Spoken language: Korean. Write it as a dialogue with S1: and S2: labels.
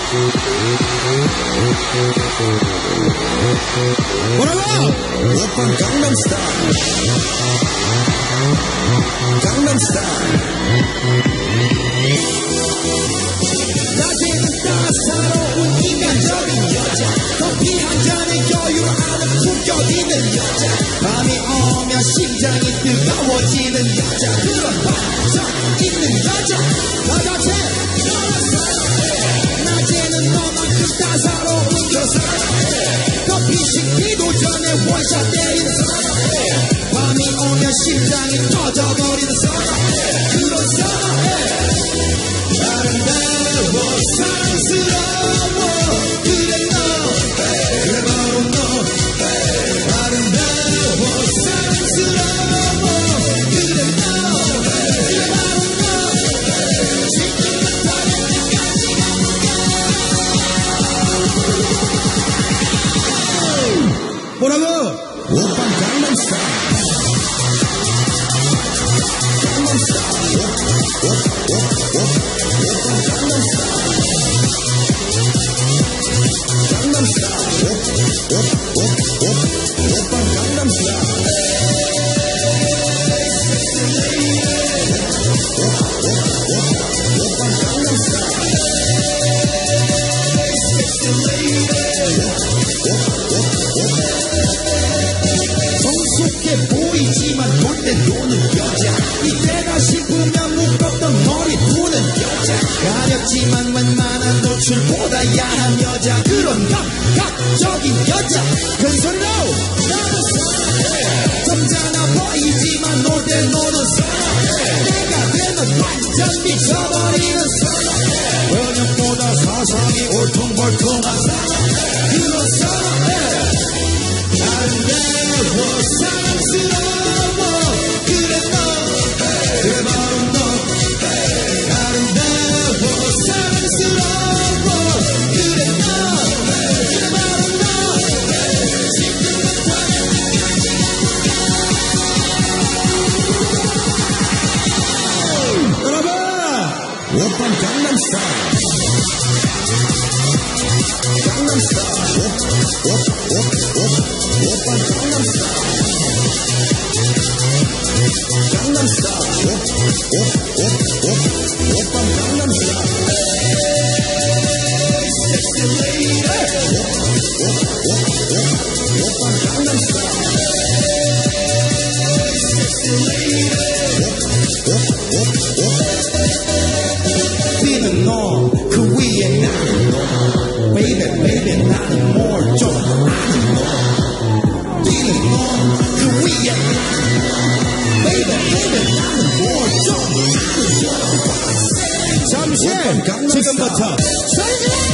S1: 뭐라고? 오빤 강남스타일 강남스타일 낮에는 따사로운 인간적인 여자 커피 한 잔에 여유하는 품격 있는 여자 밤이 오면 심장이 뜨거워지는 여자 그런 반전 있는 여자 나같이 낮에는 너만큼 따사로운 여자 커피 식기도 전에 원샷 때리는 사람 밤이 오면 심장이 터져버리는 사람 그런 사람 아름다워 사랑스러워 그래 너 그래 바로 너 아름다워 사랑스러워 그래 너 그래 바로 너 지금은 다른 데까지 뭐라고? 오빤 강남스타일 강남스타일 성숙해 보이지만 놀 땐 노는 여자 이때가 싶으면 묶었던 머리 푸는 여자 가렵지만 웬만한 노출보다 야한 여자 그런 감각적인 여자 큰 소리로 나는 사랑해 점잖아 보이지만 놀 땐 노는 사랑해 내가 되면 완전 미쳐버리는 사랑해 번역보다 사상이 올통벌통한 사랑해 그런 사랑해 아름다워 사랑스러워 그래 너 그래 바로 너 아름다워 사랑스러워 그래 너 그래 바로 너 지금은 다른 데까지 여러분 오빤 강남스타일 강남스타일 오빤 강남스타일 강남스타일 오빤 강남스타일 섹시 레이디 오빤 강남스타일 섹시 레이디 뛰는 너 그 위에 나는 너 Baby baby 나는 뭘 좀 아는 너 뛰는 너 그 위에 Baby baby 나는 뭘 좀 아는 너 잠시 지금부터